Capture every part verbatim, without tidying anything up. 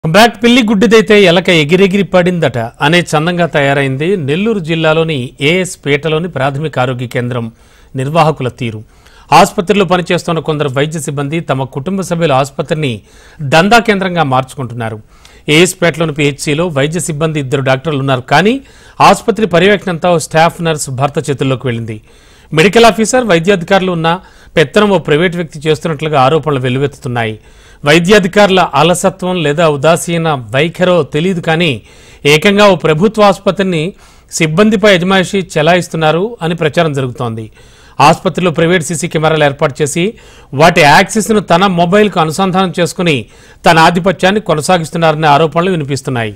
Back పిల్లి గుడ్డిదైతే ఎలక ఎగిరెగిరి పడిందట అనే చందంగా తయారైంది నెల్లూరు జిల్లాలోని ఏఎస్ పేటలోని ప్రాథమిక ఆరోగ్య కేంద్రం నిర్వాహకుల తీరు. ఆసుపత్రిలో పనిచేస్తున్న కొందరు వైద్య సిబ్బంది తమ కుటుంబ సభ్యుల ఆసుపత్రిని దందా కేంద్రంగా మార్చుకుంటున్నారు. ఏఎస్ పేటలోని పిహెచ్సిలో వైద్య సిబ్బంది ఇద్దరు డాక్టర్లు ఉన్నారు. కానీ ఆసుపత్రి పర్యవేక్షణంతో స్టాఫ్ నర్స్ భర్త చేతుల్లోకి వెళ్లింది. మెడికల్ ఆఫీసర్ వైద్యాధికారులు ఉన్న పెత్తనం ఓ ప్రైవేట్ వ్యక్తి చేస్తున్నట్లుగా ఆరోపణలు వెల్లువెత్తుతున్నాయి. వైద్యాధికారుల అలసత్వం లేదా ఉదాసీన వైఖరో తెలియదు, కానీ ఏకంగా ఓ ప్రభుత్వ ఆసుపత్రిని సిబ్బందిపై అజమాయిషీ చెలాయిస్తున్నారు అని ప్రచారం జరుగుతోంది. ఆసుపత్రిలో ప్రైవేట్ సీసీ కెమెరాలు ఏర్పాటు చేసి వాటి యాక్సెస్ను తన మొబైల్కు అనుసంధానం చేసుకుని తన ఆధిపత్యాన్ని కొనసాగిస్తున్నారనే ఆరోపణలు వినిపిస్తున్నాయి.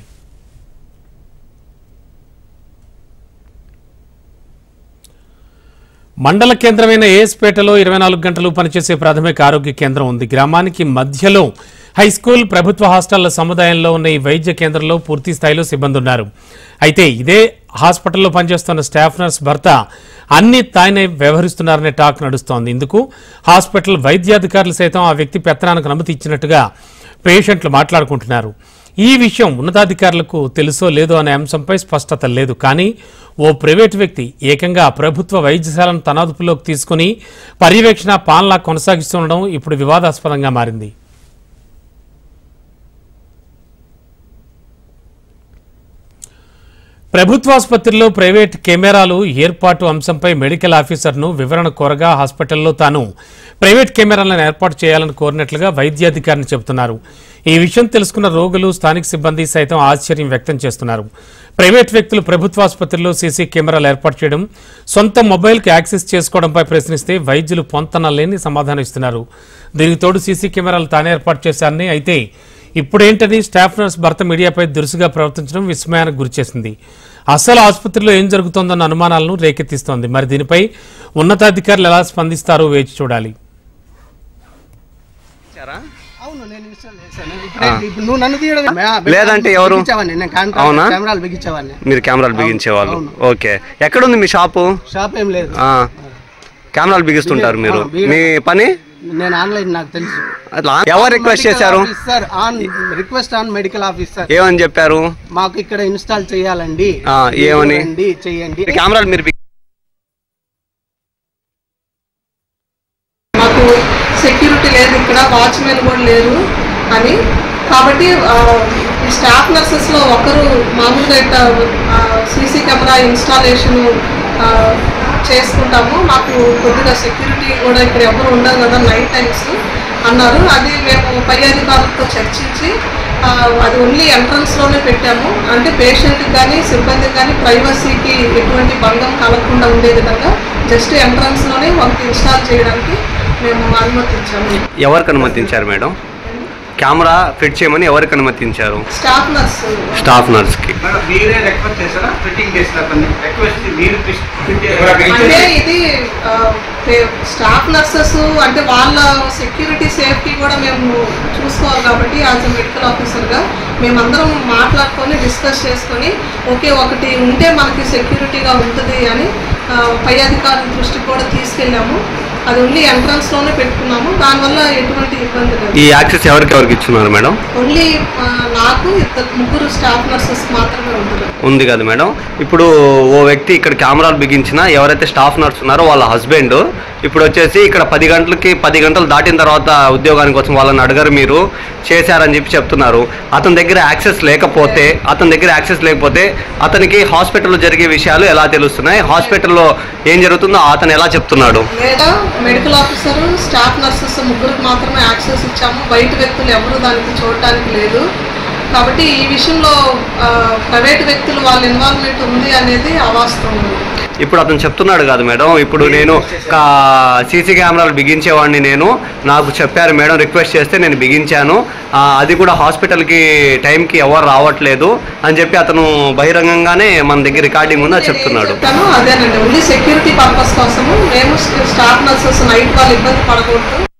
మండల కేంద్రమైన ఏఎస్పేటలో ఇరవై నాలుగు గంటలు పనిచేసే ప్రాథమిక ఆరోగ్య కేంద్రం ఉంది. గ్రామానికి మధ్యలో హైస్కూల్, ప్రభుత్వ హాస్టళ్ల సముదాయంలో ఉన్న ఈ వైద్య కేంద్రంలో పూర్తి స్థాయిలో సిబ్బంది ఉన్నారు. అయితే ఇదే హాస్పిటల్లో పనిచేస్తున్న స్టాఫ్ నర్స్ భర్త అన్ని తానే వ్యవహరిస్తున్నారనే టాక్ నడుస్తోంది. ఇందుకు హాస్పిటల్ వైద్యాధికారులు సైతం ఆ వ్యక్తి పెత్తనానికి అనుమతి ఇచ్చినట్టుగా పేషెంట్లు మాట్లాడుకుంటున్నారు. ఈ విషయం ఉన్నతాధికారులకు తెలుసో లేదో అనే అంశంపై స్పష్టత లేదు. కానీ ఓ ప్రైవేటు వ్యక్తి ఏకంగా ప్రభుత్వ వైద్యశాలను తన అదుపులోకి తీసుకుని పర్యవేక్షణ, పాలన కొనసాగిస్తుండడం ఇప్పుడు వివాదాస్పదంగా మారింది. ప్రభుత్వాసుపత్రిలో ప్రైవేట్ కెమెరాలు ఏర్పాటు అంశంపై మెడికల్ ఆఫీసర్ను వివరణ కోరగా హాస్పిటల్లో తాను ప్రైవేట్ కెమెరాలను ఏర్పాటు చేయాలని కోరినట్లుగా వైద్యాధికారిని చెబుతున్నారు. ఈ విషయం తెలుసుకున్న రోగులు, స్థానిక సిబ్బంది సైతం ఆశ్చర్యం వ్యక్తం చేస్తున్నారు. ప్రైవేట్ వ్యక్తులు ప్రభుత్వాసుపత్రిలో సీసీ కెమెరాలు ఏర్పాటు చేయడం, సొంత మొబైల్కి యాక్సెస్ చేసుకోవడంపై ప్రశ్నిస్తే వైద్యులు పొంతన లేని సమాధానం ఇస్తున్నారు. దీనికి తోడు సీసీ కెమెరాలు తానే ఏర్పాటు చేశారని, అయితే ఇప్పుడేంటని స్టాఫ్ నర్స్ భర్త మీడియాపై దురుసుగా ప్రవర్తించడం విస్మయానికి గురిచేసింది. అసలు ఆసుపత్రిలో ఏం జరుగుతోందన్న అనుమానాలను రేకెత్తిస్తోంది. మరి దీనిపై ఉన్నతాధికారులు ఎలా స్పందిస్తారో వేచి చూడాలి. లేదంటే ఎవరు? మీరు కెమెరాలు బిగించేవాళ్ళు. ఓకే, ఎక్కడుంది మీ షాపు? షాప్ ఏం లేదు, కెమెరాలు బిగిస్తుంటారు మీరు. మీ పని? నేను ఆన్లైన్, నాకు తెలుసు. ఎవరు రిక్వెస్ట్ చేశారు? Request on medical officer. ఏమని చెప్పారు? మాకు ఇక్కడ ఇన్స్టాల్ చేయాలండి. ఏమని? చేయండి. కెమెరాలు మీరు మాకు సెక్యూరిటీ లేదు, ఇక్కడ వాచ్మెన్ కూడా లేరు అని. కాబట్టి ఈ స్టాఫ్ నర్సెస్లో ఒకరు మామూలుగా ఇట్లా సీసీ కెమెరా ఇన్స్టాలేషన్ చేసుకుంటాము, మాకు కొద్దిగా సెక్యూరిటీ కూడా ఇక్కడ ఎవరు ఉండదు కదా నైట్ టైమ్స్ అన్నారు. అది మేము పై అధికారులతో చర్చించి అది ఓన్లీ ఎంట్రన్స్లోనే పెట్టాము. అంటే పేషెంట్కి కానీ సిబ్బందికి కానీ ప్రైవసీకి ఎటువంటి భంగం కలగకుండా ఉండే విధంగా జస్ట్ ఎంట్రన్స్లోనే వాళ్ళకి ఇన్స్టాల్ చేయడానికి మేము అనుమతించాము. ఎవరికి అనుమతించారు మేడం? కెమెరా ఫిట్ చేయమని ఎవరికి అనుమతించారు? Staff nurse. స్టాఫ్ నర్స్ కి అంటే ఇది స్టాఫ్ నర్సెస్ అంటే వాళ్ళ సెక్యూరిటీ సేఫ్టీ కూడా మేము చూసుకోవాలి. కాబట్టి యాజ్ అ మెడికల్ ఆఫీసర్గా మేమందరం మాట్లాడుకొని డిస్కస్ చేసుకొని ఓకే ఒకటి ఉంటే మనకి సెక్యూరిటీగా ఉంటుంది అని పై అధికారుల దృష్టికి కూడా తీసుకెళ్ళాము. అది ఓన్లీ ఎంట్రన్స్ లోనే పెట్టుకున్నాము, దానివల్ల ఎటువంటి ఇబ్బంది లేదు. ఈ యాక్సెస్ ఎవరికి ఎవరికి ఇచ్చున్నారు మేడం? ఓన్లీ నాకు ఇద్దరు ముగ్గురు స్టాఫ్ నర్సెస్ మాత్రమే ఉంటుంది. ఉంది కదా మేడం. ఇప్పుడు ఓ వ్యక్తి ఇక్కడ కెమెరాలు బిగించిన ఎవరైతే స్టాఫ్ నర్స్ ఉన్నారో వాళ్ళ హస్బెండ్ ఇప్పుడు వచ్చేసి ఇక్కడ పది గంటలకి పది గంటలు దాటిన తర్వాత ఉద్యోగానికి వచ్చి వాళ్ళని అడగారు, మీరు చేశారని చెప్పి చెప్తున్నారు. అతని దగ్గర యాక్సెస్ లేకపోతే అతని దగ్గర యాక్సెస్ లేకపోతే అతనికి హాస్పిటల్లో జరిగే విషయాలు ఎలా తెలుస్తున్నాయి? హాస్పిటల్లో ఏం జరుగుతుందో అతను ఎలా చెప్తున్నాడు? లేదా మెడికల్ ఆఫీసర్, స్టాఫ్ నర్సెస్ ముగ్గురికి మాత్రమే యాక్సెస్ ఇచ్చాము, బయట వ్యక్తులు ఎవరు దానికి చూడటానికి లేదు. కాబట్టి ఈ విషయంలో ప్రైవేట్ వ్యక్తులు వాళ్ళ ఇన్వాల్వ్మెంట్ ఉంది అనేది అవాస్తవం. ఇప్పుడు అతను చెప్తున్నాడు కాదు మేడం, ఇప్పుడు నేను సీసీ కెమెరాలు బిగించేవాడిని, నేను నాకు చెప్పారు మేడం, రిక్వెస్ట్ చేస్తే నేను బిగించాను, అది కూడా హాస్పిటల్కి టైంకి ఎవరు రావట్లేదు అని చెప్పి అతను బహిరంగంగానే మన దగ్గర రికార్డింగ్ ఉందని చెప్తున్నాడు. అదేనండి, ఓన్లీ సెక్యూరిటీ పర్పస్ కోసము మేము స్టాఫ్ నర్సెస్ నైట్ వాళ్ళు ఇబ్బంది పడకూడదు.